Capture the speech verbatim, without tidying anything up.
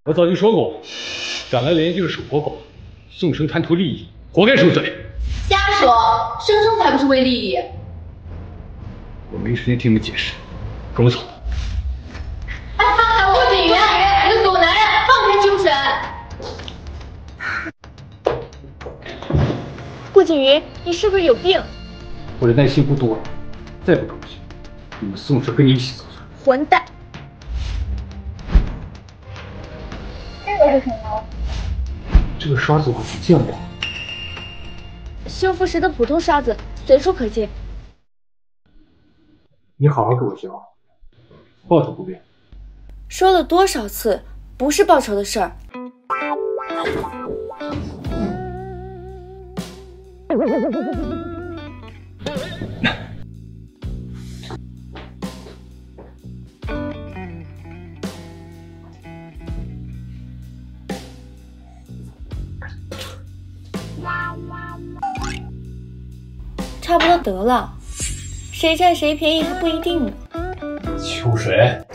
我早就说过，展来莲就是守活狗，宋生贪图利益，活该受罪。 瞎说，生生才不是为利益。 我没时间听你们解释，跟我走。 哎哎，顾景云，你个狗男人，放开秋水！ 顾景云，你是不是有病？ 我的耐心不多了，再不出去，你们宋氏跟你一起走。 混蛋！这个是什么？ 这个刷子我没见过。 修复时的普通刷子，随处可见。 你好好给我教，报酬不变。 说了多少次，不是报酬的事儿。差不多得了，谁占谁便宜还不一定呢。 秋水，